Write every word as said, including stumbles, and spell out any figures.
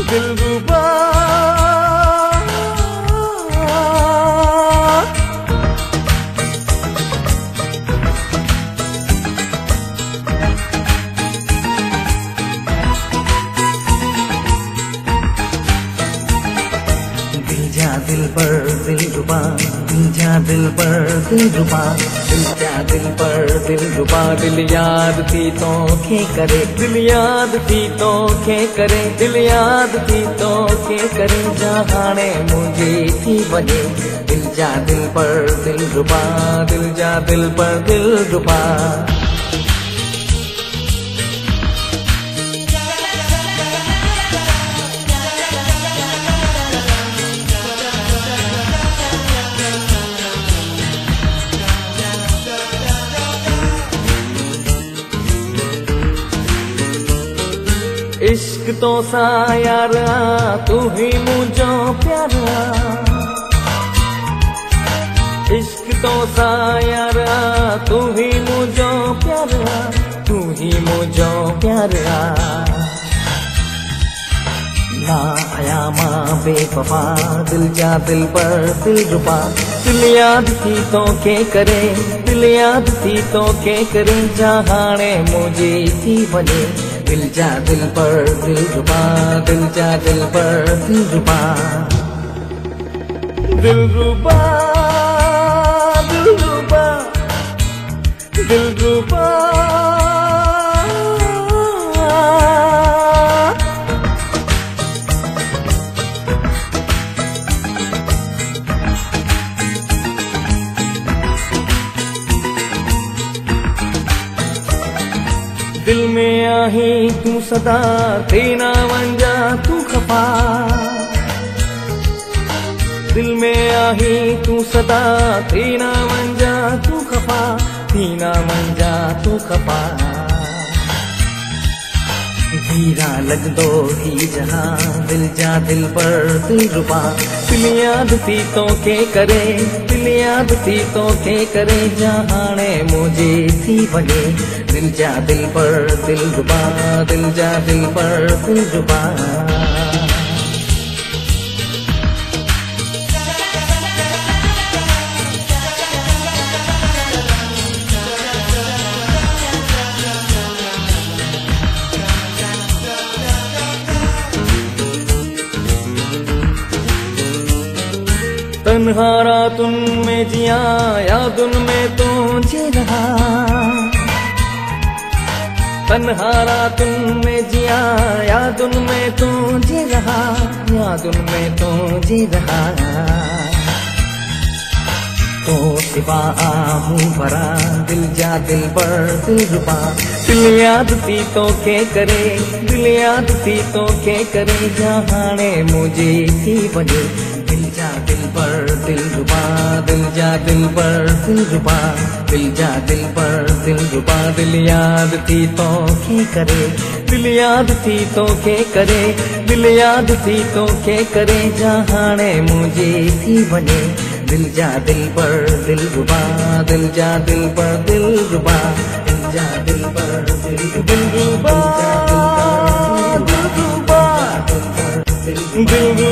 दिलरुबा दिल पर दिलरुबा, दिल जा दिल पर दिलरुबा, दिल जा दिल पर दिलरुबा। दिल याद थी तो खे करे, दिल याद थी तो खे करे, दिल याद थी तो खे करे। जहाने मुझे थी वने, दिल जा दिल पर दिलरुबा, दिल जा दिल पर दिलरुबा। इश्क तो सा यारा तू ही मुझो प्यारा, इश्क तो सा यारा तू ही मुझो प्यारा, तू ही मुझो प्यारा। ना आया माँ बेवफा, दिल जा दिल पर दिलरुबा। दिल याद थी तो के करे, दिल याद थी तो के करे। जहाने मुझे थी वने, दिल जा दिल पर दिलरुबा, दिल जा दिल पर दिलरुबा। दिलरुबा दिलरुबा दिलरुबा। दिल में आही तू सदा, तेना वंजा तू खफा। दिल में आही तू सदा, तेना वंजा तू खफा, तेना वंजा तू खफा। हीरा लग दो ही जहां, दिल जा दिल पर दिलरुबा। दिल याद थी तो के करे, दिल याद थी तो के करे। जहाने मुझे थी वने, दिल जा दिल पर दिलरुबा, दिल जा दिल पर दिलरुबा। तन्हा रातुन में जिया, यादुन में तू जी रहा। तन्हा रातुन में जिया, यादुन में तू जी रहा, यादुन में तू जी रहा। तो सिवा आहू भरा, दिल जा दिल पर दिलरुबा। दिल याद थी तो के करे, दिल याद थी तो के करे। जहाने मुझे थी वने, दिल जा दिल पर दिलरुबा, दिल जा दिल पर दिलरुबा, दिल जा दिल पर दिलरुबा। दिल याद थी तो के करे, दिल याद थी तो के करे, दिल याद थी तो के करे। जहाने मुझे थी वने, दिल जा दिल पर दिलरुबा, दिल जा दिल पर दिलरुबा, दिल जा दिल पर दिलरुबा, दिल जा दिल पर दिलरुबा, दिल